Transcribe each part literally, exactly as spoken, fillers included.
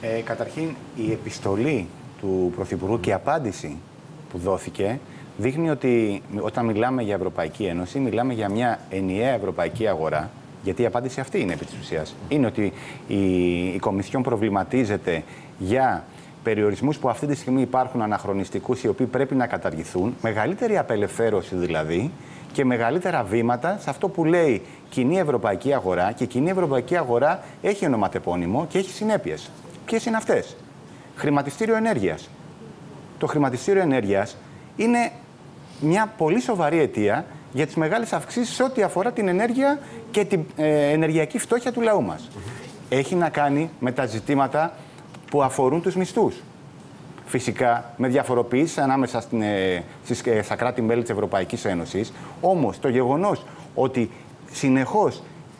Ε, καταρχήν, η επιστολή του Πρωθυπουργού και η απάντηση που δόθηκε δείχνει ότι όταν μιλάμε για Ευρωπαϊκή Ένωση, μιλάμε για μια ενιαία ευρωπαϊκή αγορά. Γιατί η απάντηση αυτή είναι επί της ουσίας. Είναι ότι η, η Κομισιόν προβληματίζεται για περιορισμούς που αυτή τη στιγμή υπάρχουν αναχρονιστικούς, οι οποίοι πρέπει να καταργηθούν, μεγαλύτερη απελευθέρωση δηλαδή και μεγαλύτερα βήματα σε αυτό που λέει κοινή ευρωπαϊκή αγορά. Και η κοινή ευρωπαϊκή αγορά έχει ονοματεπώνυμο και έχει συνέπειες. Ποιες είναι αυτές? Χρηματιστήριο ενέργειας. Το χρηματιστήριο ενέργειας είναι μια πολύ σοβαρή αιτία για τις μεγάλες αυξήσεις ό,τι αφορά την ενέργεια και την ε, ενεργειακή φτώχεια του λαού μας. Mm-hmm. Έχει να κάνει με τα ζητήματα που αφορούν τους μισθούς. Φυσικά, με διαφοροποιήσεις ανάμεσα στην, ε, στις, ε, στα κράτη-μέλη της Ευρωπαϊκής Ένωσης. Όμως, το γεγονός ότι συνεχώς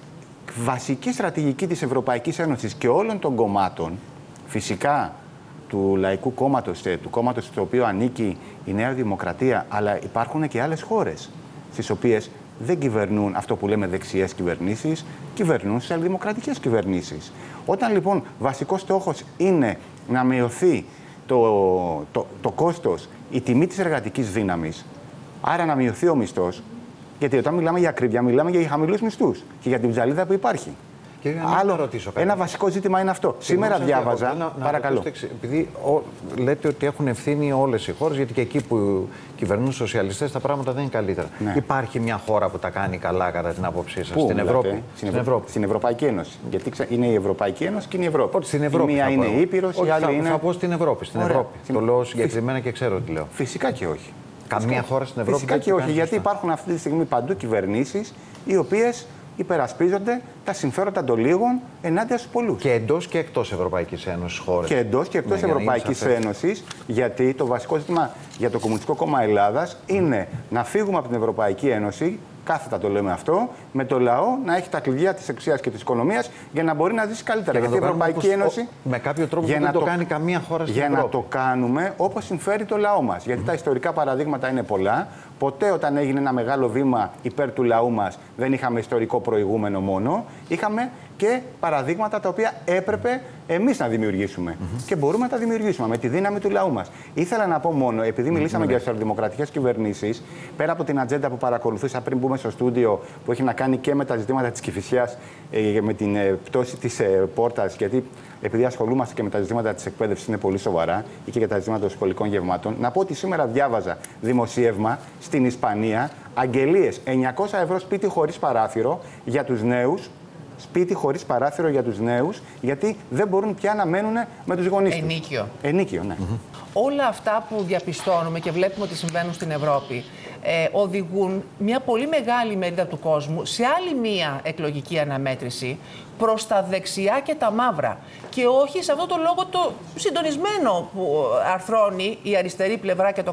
βασική στρατηγική της Ευρωπαϊκής Ένωσης και όλων των κομμάτων, φυσικά του Λαϊκού Κόμματος, του κόμματος στο οποίο ανήκει η Νέα Δημοκρατία, αλλά υπάρχουν και άλλες χώρες στις οποίες δεν κυβερνούν αυτό που λέμε δεξιές κυβερνήσεις, κυβερνούν σοσιαλδημοκρατικές κυβερνήσεις. Όταν λοιπόν βασικός στόχος είναι να μειωθεί το, το, το κόστος, η τιμή της εργατικής δύναμης, άρα να μειωθεί ο μισθός, γιατί όταν μιλάμε για ακρίβεια, μιλάμε για χαμηλούς μισθούς και για την ψαλίδα που υπάρχει. Κύριε, Άλλο, ρωτήσω κάτι. Ένα βασικό ζήτημα είναι αυτό. Και Σήμερα διάβαζα. Να, να παρακαλώ. Ρωτήσω, επειδή ο, λέτε ότι έχουν ευθύνη όλες οι χώρες, γιατί και εκεί που κυβερνούν οι σοσιαλιστές τα πράγματα δεν είναι καλύτερα. Ναι. Υπάρχει μια χώρα που τα κάνει καλά, κατά την άποψή σας, στην Ευρώπη? Στην, στην, Ευρω... Ευρώπη. Στην Ευρωπαϊκή Ένωση. Γιατί είναι η Ευρωπαϊκή Ένωση και είναι η Ευρώπη. Όχι, στην Ευρώπη. Η μία είναι η Ήπειρος, η άλλη θα, είναι. Θα πω στην Ευρώπη. Στην Ευρώπη. Στην... Το λέω συγκεκριμένα και ξέρω τι λέω. Φυσικά και όχι. Καμία χώρα στην Ευρώπη? Φυσικά και όχι. Γιατί υπάρχουν αυτή τη στιγμή παντού κυβερνήσεις οι οποίες υπερασπίζονται τα συμφέροντα των λίγων ενάντια στους πολλούς. Και εντός και εκτός Ευρωπαϊκής Ένωσης χώρες. Και εντός και εκτός ναι, Ευρωπαϊκής Ένωσης, γιατί το βασικό ζήτημα για το Κομμουνιστικό Κόμμα Ελλάδας είναι να φύγουμε από την Ευρωπαϊκή Ένωση, κάθετα το λέμε αυτό, με το λαό να έχει τα κλειδιά της εξουσίας και της οικονομίας για να μπορεί να ζήσει καλύτερα. Για γιατί η Ευρωπαϊκή Ένωση. Ο, με κάποιο τρόπο δεν το, το κάνει καμία χώρα στην για Ευρώπη. Για να το κάνουμε όπως συμφέρει το λαό μας. Γιατί mm-hmm. τα ιστορικά παραδείγματα είναι πολλά. Ποτέ όταν έγινε ένα μεγάλο βήμα υπέρ του λαού μας δεν είχαμε ιστορικό προηγούμενο μόνο. Είχαμε και παραδείγματα τα οποία έπρεπε εμείς να δημιουργήσουμε. Mm-hmm. Και μπορούμε να τα δημιουργήσουμε με τη δύναμη του λαού μας. Ήθελα να πω μόνο, επειδή μιλήσαμε mm-hmm. για σοσιαλδημοκρατικές κυβερνήσεις, πέρα από την ατζέντα που παρακολουθούσα πριν μπούμε στο στούντιο, που έχει να κάνει και με τα ζητήματα της Κηφισιάς, ε, με την ε, πτώση της ε, πόρτας, γιατί επειδή ασχολούμαστε και με τα ζητήματα της εκπαίδευσης, είναι πολύ σοβαρά, ή και για τα ζητήματα των σχολικών γευμάτων, να πω ότι σήμερα διάβαζα δημοσίευμα στην Ισπανία, αγγελίες εννιακόσια ευρώ σπίτι χωρίς παράθυρο για τους νέους. Σπίτι χωρίς παράθυρο για τους νέους, γιατί δεν μπορούν πια να μένουν με τους γονείς τους. Ενίκιο. Ενίκιο, ναι. Mm-hmm. Όλα αυτά που διαπιστώνουμε και βλέπουμε ότι συμβαίνουν στην Ευρώπη ε, οδηγούν μια πολύ μεγάλη μερίδα του κόσμου σε άλλη μία εκλογική αναμέτρηση προς τα δεξιά και τα μαύρα. Και όχι σε αυτό το λόγο το συντονισμένο που αρθρώνει η αριστερή πλευρά και το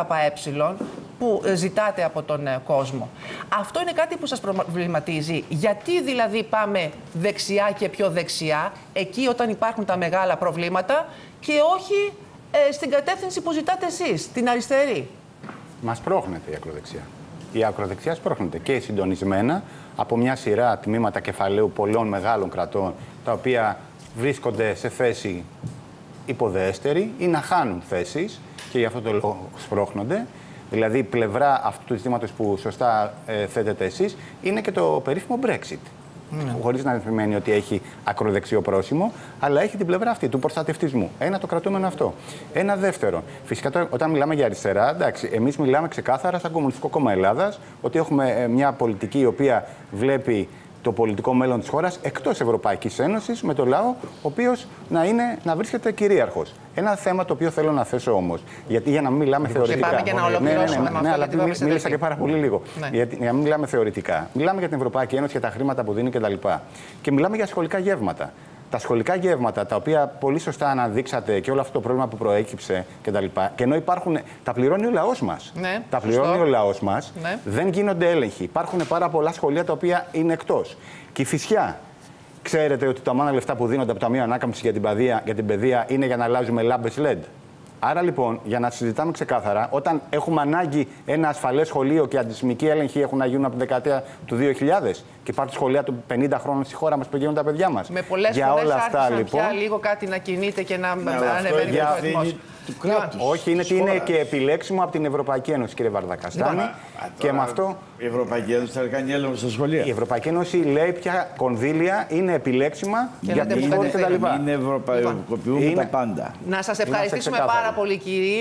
ΚΚΕ που ζητάτε από τον κόσμο. Αυτό είναι κάτι που σας προβληματίζει. Γιατί δηλαδή πάμε δεξιά και πιο δεξιά, εκεί όταν υπάρχουν τα μεγάλα προβλήματα, και όχι ε, στην κατεύθυνση που ζητάτε εσείς, την αριστερή? Μας πρόχνεται η ακροδεξιά. Η ακροδεξιά σπρώχνεται και συντονισμένα από μια σειρά τμήματα κεφαλαίου πολλών μεγάλων κρατών, τα οποία βρίσκονται σε θέση υποδέστερη ή να χάνουν θέσεις και γι' αυτό το λόγο σπρώχνονται. Δηλαδή, η πλευρά αυτού του ζητήματος που σωστά ε, θέτετε εσείς είναι και το περίφημο Brexit. Mm. Χωρίς να σημαίνει ότι έχει ακροδεξιό πρόσημο, αλλά έχει την πλευρά αυτή του προστατευτισμού. Ένα το κρατούμενο αυτό. Ένα δεύτερο. Φυσικά, το, όταν μιλάμε για αριστερά, εντάξει, εμείς μιλάμε ξεκάθαρα σαν Κομμουνιστικό Κόμμα Ελλάδας ότι έχουμε ε, μια πολιτική η οποία βλέπει το πολιτικό μέλλον της χώρας εκτός Ευρωπαϊκής Ένωσης, με το λαό, ο οποίος να, είναι, να βρίσκεται κυρίαρχος. Ένα θέμα το οποίο θέλω να θέσω όμως, γιατί για να μην μιλάμε θεωρητικά. Πάμε και να ολοκληρώσουμε. Ναι, ναι, ναι, ναι, αλλά μίλησα και πάρα πολύ λίγο. Ναι. Γιατί, για να μην μιλάμε θεωρητικά. Μιλάμε για την Ευρωπαϊκή Ένωση, για τα χρήματα που δίνει κτλ. Και, και μιλάμε για σχολικά γεύματα. Τα σχολικά γεύματα, τα οποία πολύ σωστά αναδείξατε και όλο αυτό το πρόβλημα που προέκυψε κτλ. Και, και ενώ υπάρχουν. Τα πληρώνει ο λαός μας. Ναι, τα πληρώνει σωστό. ο λαός μας. Ναι. Δεν γίνονται έλεγχοι. Υπάρχουν πάρα πολλά σχολεία τα οποία είναι εκτός. Κηφισιά. Ξέρετε ότι τα μόνα λεφτά που δίνονται από το Ταμείο Ανάκαμψης για την, παιδεία, για την παιδεία είναι για να αλλάζουμε λάμπες ελ ι ντι. Άρα λοιπόν, για να συζητάμε ξεκάθαρα, όταν έχουμε ανάγκη ένα ασφαλές σχολείο και αντισημικοί έλεγχοι έχουν να γίνουν από τη δεκαετία του δύο χιλιάδες, Και υπάρχουν σχολεία των πενήντα χρόνων στη χώρα μας που πηγαίνουν τα παιδιά μας. Με πολλές για φωνές όλα αυτά άρχισαν λοιπόν. πια λίγο κάτι να κινείται και να Ναι, ανεβαίνει ο αριθμός. του κράτους. Όχι, είναι ότι είναι και επιλέξιμο από την Ευρωπαϊκή Ένωση, κύριε Βαρδακαστάνη. Λοιπόν, και με αυτό. Η Ευρωπαϊκή Ένωση θα κάνει έλεγχο στα σχολεία. Η Ευρωπαϊκή Ένωση λέει ποια κονδύλια είναι επιλέξιμα Και για να τις τα σχολές κτλ. Είναι ευρωπαϊκοποιούμε Είναι- τα πάντα. Να σας Είμαστε ευχαριστήσουμε ξεκάθαροι. πάρα πολύ, κύριοι.